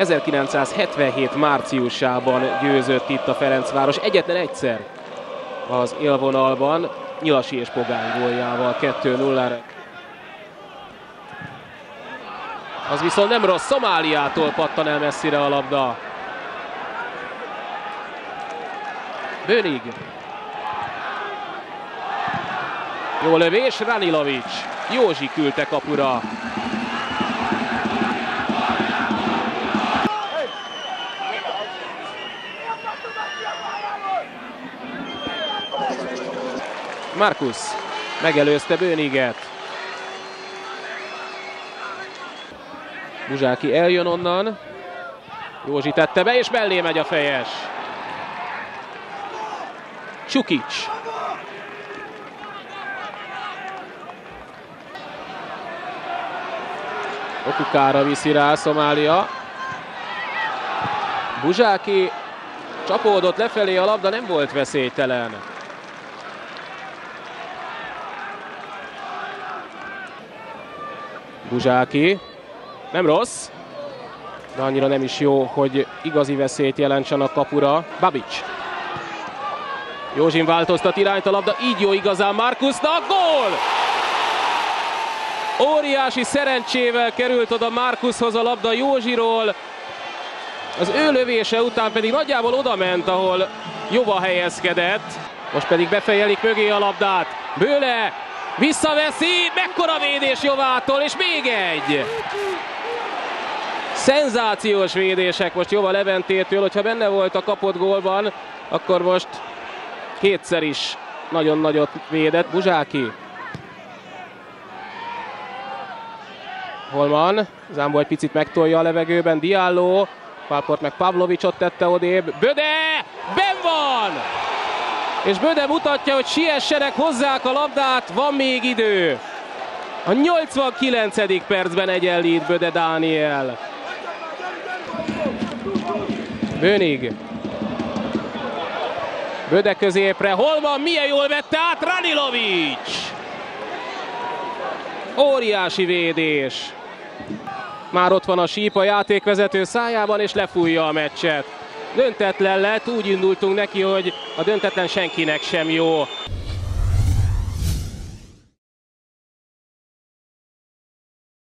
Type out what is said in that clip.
1977 márciusában győzött itt a Ferencváros egyetlen egyszer az élvonalban, Nyilasi és Pogány góljával 2-0-ra. Az viszont nem rossz, Szomáliától pattan el messzire a labda. Bönig. Jó lövés, Ranilovic. Józsi küldte kapura. Markus megelőzte Böniget. Buzsáki eljön onnan. Józsi tette be, és mellé megy a fejes. Csukics. Okukára viszi rá Szomália. Buzsáki csapódott lefelé, a labda nem volt veszélytelen. Buzsáki. Nem rossz, de annyira nem is jó, hogy igazi veszélyt jelentsen a kapura. Babic. Józsin változtat irányt, a labda így jó igazán Markusnak. Gól! Óriási szerencsével került oda Markushoz a labda Józsiról. Az ő lövése után pedig nagyjából oda ment, ahol jobban helyezkedett. Most pedig befejelik mögé a labdát. Bőle visszaveszi, mekkora védés Jovától, és még egy! Szenzációs védések most Jova Leventétől, hogyha benne volt a kapott gólban, akkor most kétszer is nagyon nagyot védett. Buzsáki. Holman, Zámbó egy picit megtolja a levegőben, Diallo, Pálport meg Pavlovicot tette odébb. Böde! Benn van! És Böde mutatja, hogy siessenek, hozzák a labdát, van még idő. A 89. percben egyenlít Böde Dániel. Bönig. Böde középre, Holman milyen jól vette át, Ranilovic! Óriási védés. Már ott van a síp a játékvezető szájában, és lefújja a meccset. Döntetlen lett, úgy indultunk neki, hogy a döntetlen senkinek sem jó.